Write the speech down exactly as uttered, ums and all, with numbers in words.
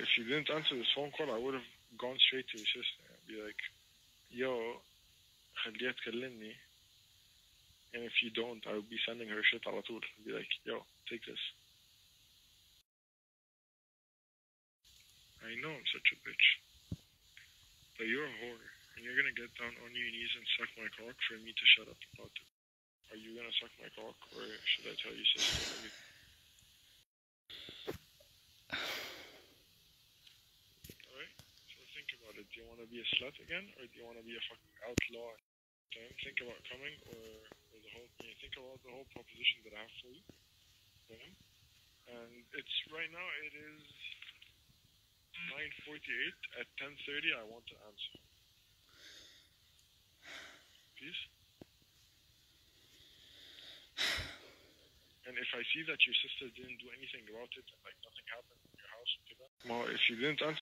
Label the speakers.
Speaker 1: if you didn't answer this phone call, I would have gone straight to your sister and be like, yo, خليها تكلمني. And if you don't, I would be sending her shit على طول. Be like, yo, take this. I know I'm such a bitch. But you're a whore. And you're gonna get down on your knees and suck my cock for me to shut up about it. Are you gonna suck my cock, or should I tell your sister everything? Alright? So think about it. Do you wanna be a slut again, or do you wanna be a fucking outlaw? Think about coming, or, or the whole, you know, think about the whole proposition that I have for you. Okay? And it's, right now it is nine forty-eight. At ten thirty I want to answer. Please? And if I see that your sister didn't do anything about it, and like nothing happened in your house, well, if you didn't answer